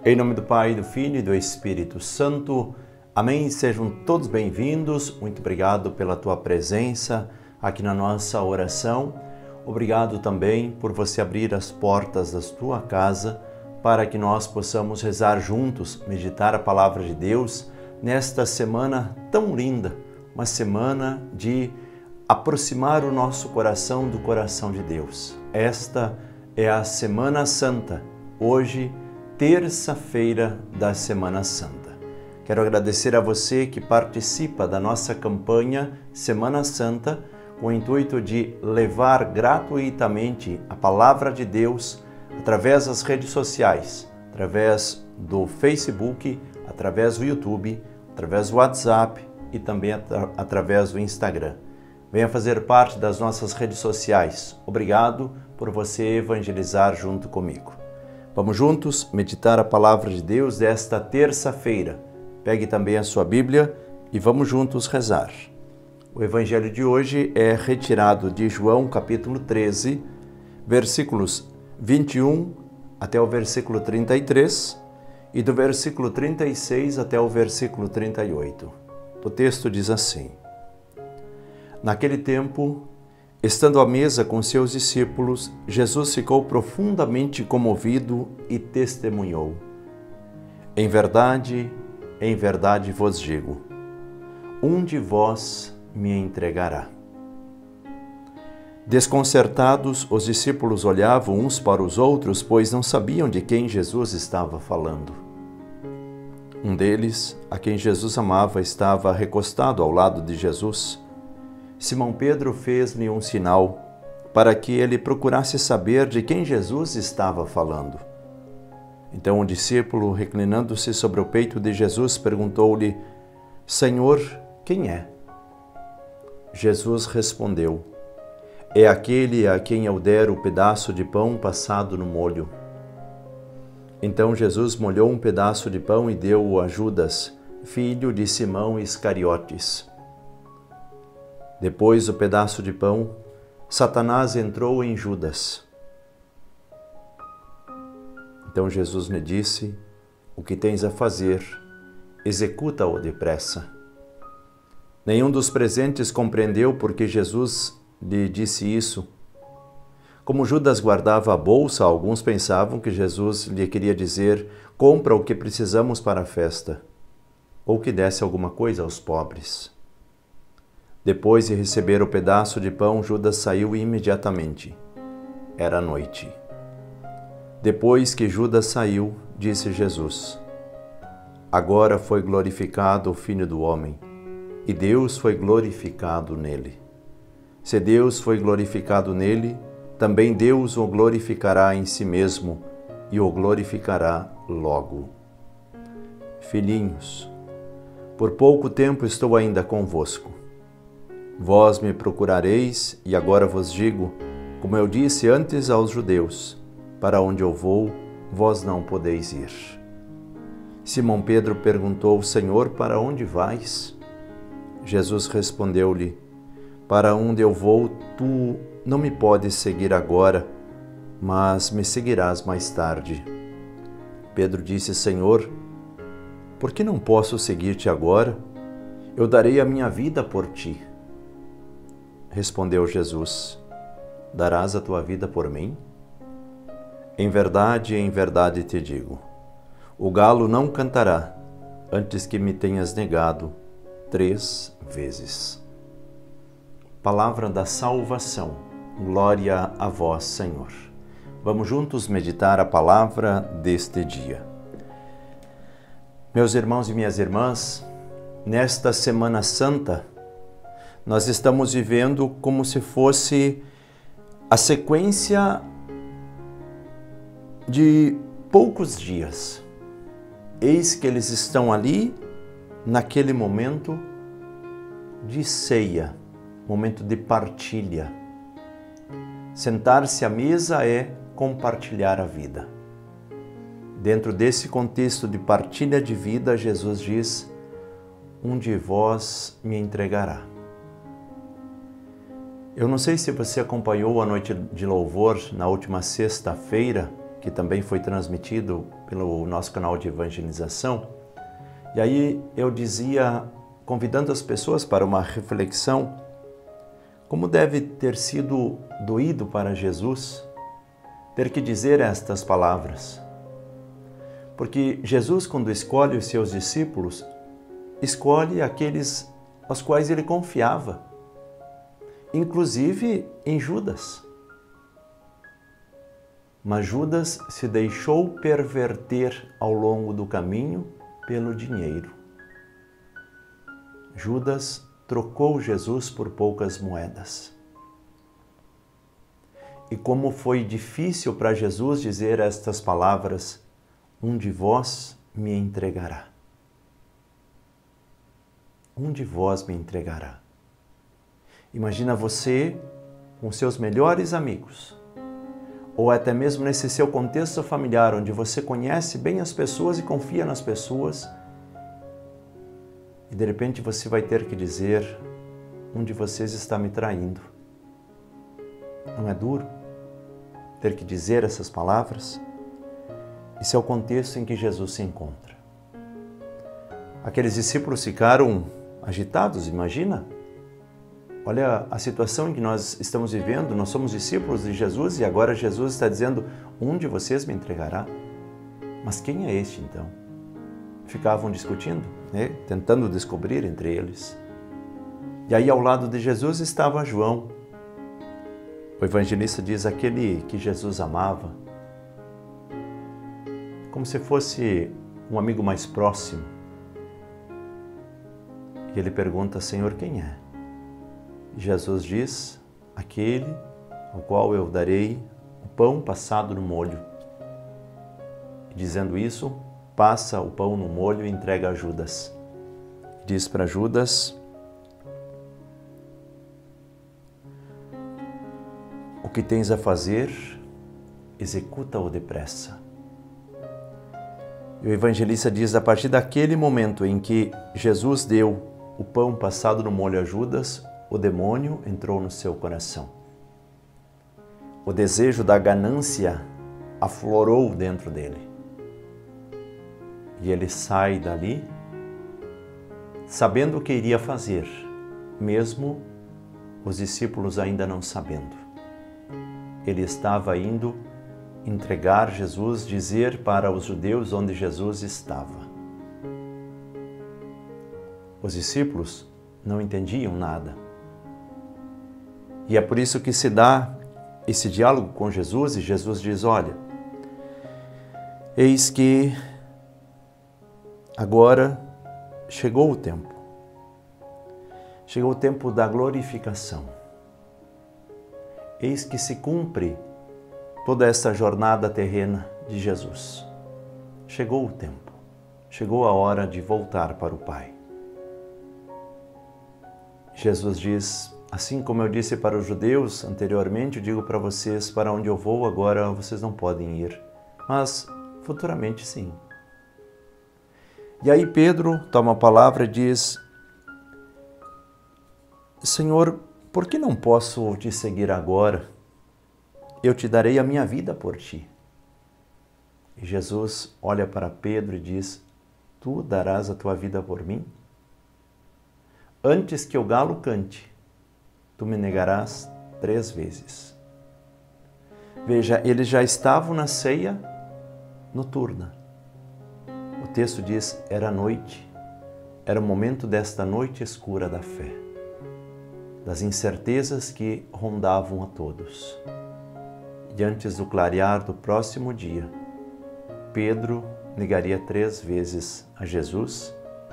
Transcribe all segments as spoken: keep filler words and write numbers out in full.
Em nome do Pai, do Filho e do Espírito Santo. Amém. Sejam todos bem-vindos. Muito obrigado pela tua presença aqui na nossa oração. Obrigado também por você abrir as portas da tua casa para que nós possamos rezar juntos, meditar a palavra de Deus nesta semana tão linda, uma semana de aproximar o nosso coração do coração de Deus. Esta é a Semana Santa, hoje, terça-feira da Semana Santa. Quero agradecer a você que participa da nossa campanha Semana Santa com o intuito de levar gratuitamente a palavra de Deus através das redes sociais, através do Facebook, através do YouTube, através do WhatsApp e também atra- através do Instagram. Venha fazer parte das nossas redes sociais. Obrigado por você evangelizar junto comigo. Vamos juntos meditar a palavra de Deus desta terça-feira. Pegue também a sua Bíblia e vamos juntos rezar. O evangelho de hoje é retirado de João capítulo treze, versículos vinte e um até o versículo trinta e três e do versículo trinta e seis até o versículo trinta e oito. O texto diz assim: Naquele tempo, estando à mesa com seus discípulos, Jesus ficou profundamente comovido e testemunhou: Em verdade, em verdade vos digo, um de vós me entregará. Desconcertados, os discípulos olhavam uns para os outros, pois não sabiam de quem Jesus estava falando. Um deles, a quem Jesus amava, estava recostado ao lado de Jesus. Simão Pedro fez-lhe um sinal para que ele procurasse saber de quem Jesus estava falando. Então o discípulo, reclinando-se sobre o peito de Jesus, perguntou-lhe: Senhor, quem é? Jesus respondeu: É aquele a quem eu der o pedaço de pão passado no molho. Então Jesus molhou um pedaço de pão e deu-o a Judas, filho de Simão Iscariotes. Depois do pedaço de pão, Satanás entrou em Judas. Então Jesus lhe disse: O que tens a fazer, executa-o depressa. Nenhum dos presentes compreendeu porque Jesus lhe disse isso. Como Judas guardava a bolsa, alguns pensavam que Jesus lhe queria dizer: compra o que precisamos para a festa, ou que desse alguma coisa aos pobres. Depois de receber o pedaço de pão, Judas saiu imediatamente. Era noite. Depois que Judas saiu, disse Jesus: Agora foi glorificado o Filho do Homem, e Deus foi glorificado nele. Se Deus foi glorificado nele, também Deus o glorificará em si mesmo e o glorificará logo. Filhinhos, por pouco tempo estou ainda convosco. Vós me procurareis, e agora vos digo, como eu disse antes aos judeus, para onde eu vou, vós não podeis ir. Simão Pedro perguntou: Senhor, para onde vais? Jesus respondeu-lhe: Para onde eu vou, tu não me podes seguir agora, mas me seguirás mais tarde. Pedro disse: Senhor, por que não posso seguir-te agora? Eu darei a minha vida por ti. Respondeu Jesus: Darás a tua vida por mim? Em verdade, em verdade te digo, o galo não cantará antes que me tenhas negado três vezes. Palavra da salvação. Glória a vós, Senhor. Vamos juntos meditar a palavra deste dia. Meus irmãos e minhas irmãs, nesta Semana Santa, nós estamos vivendo como se fosse a sequência de poucos dias. Eis que eles estão ali, naquele momento de ceia, momento de partilha. Sentar-se à mesa é compartilhar a vida. Dentro desse contexto de partilha de vida, Jesus diz: Um de vós me entregará. Eu não sei se você acompanhou a noite de louvor na última sexta-feira, que também foi transmitido pelo nosso canal de evangelização. E aí eu dizia, convidando as pessoas para uma reflexão, como deve ter sido doído para Jesus ter que dizer estas palavras. Porque Jesus, quando escolhe os seus discípulos, escolhe aqueles aos quais ele confiava, inclusive em Judas. Mas Judas se deixou perverter ao longo do caminho pelo dinheiro. Judas trocou Jesus por poucas moedas. E como foi difícil para Jesus dizer estas palavras, um de vós me entregará. Um de vós me entregará. Imagina você com seus melhores amigos, ou até mesmo nesse seu contexto familiar, onde você conhece bem as pessoas e confia nas pessoas, e de repente você vai ter que dizer, um de vocês está me traindo. Não é duro ter que dizer essas palavras? Esse é o contexto em que Jesus se encontra. Aqueles discípulos ficaram agitados, imagina? Olha a situação em que nós estamos vivendo, nós somos discípulos de Jesus e agora Jesus está dizendo, um de vocês me entregará. Mas quem é este então? Ficavam discutindo, né? Tentando descobrir entre eles. E aí ao lado de Jesus estava João. O evangelista diz, aquele que Jesus amava, como se fosse um amigo mais próximo. E ele pergunta, Senhor, quem é? E Jesus diz, aquele ao qual eu darei o pão passado no molho. E dizendo isso, passa o pão no molho e entrega a Judas. Diz para Judas, o que tens a fazer, executa-o depressa. E o evangelista diz, a partir daquele momento em que Jesus deu o pão passado no molho a Judas, o demônio entrou no seu coração. O desejo da ganância aflorou dentro dele. E ele sai dali, sabendo o que iria fazer, mesmo os discípulos ainda não sabendo. Ele estava indo entregar Jesus, dizer para os judeus onde Jesus estava. Os discípulos não entendiam nada. E é por isso que se dá esse diálogo com Jesus e Jesus diz, olha, eis que agora chegou o tempo. Chegou o tempo da glorificação. Eis que se cumpre toda essa jornada terrena de Jesus. Chegou o tempo, chegou a hora de voltar para o Pai. Jesus diz, assim como eu disse para os judeus anteriormente, eu digo para vocês, para onde eu vou agora vocês não podem ir, mas futuramente sim. E aí Pedro toma a palavra e diz, Senhor, por que não posso te seguir agora? Eu te darei a minha vida por ti. E Jesus olha para Pedro e diz, tu darás a tua vida por mim? Antes que o galo cante, tu me negarás três vezes. Veja, eles já estavam na ceia noturna. O texto diz, era noite, era o momento desta noite escura da fé, das incertezas que rondavam a todos. E antes do clarear do próximo dia, Pedro negaria três vezes a Jesus,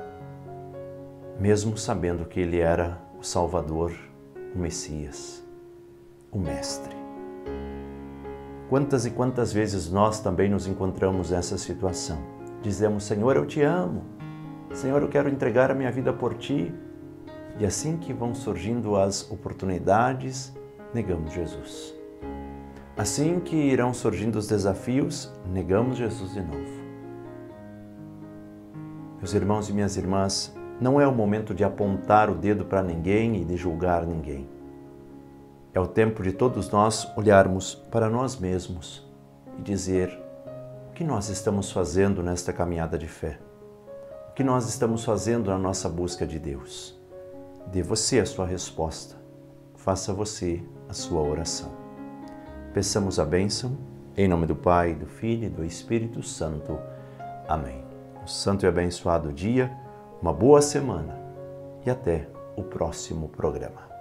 mesmo sabendo que ele era o Salvador, o Messias, o Mestre. Quantas e quantas vezes nós também nos encontramos nessa situação? Dizemos, Senhor, eu te amo. Senhor, eu quero entregar a minha vida por ti. E assim que vão surgindo as oportunidades, negamos Jesus. Assim que irão surgindo os desafios, negamos Jesus de novo. Meus irmãos e minhas irmãs, não é o momento de apontar o dedo para ninguém e de julgar ninguém. É o tempo de todos nós olharmos para nós mesmos e dizer o que nós estamos fazendo nesta caminhada de fé, o que nós estamos fazendo na nossa busca de Deus. Dê você a sua resposta, faça você a sua oração. Peçamos a bênção, em nome do Pai, do Filho e do Espírito Santo. Amém. Um santo e abençoado dia, uma boa semana e até o próximo programa.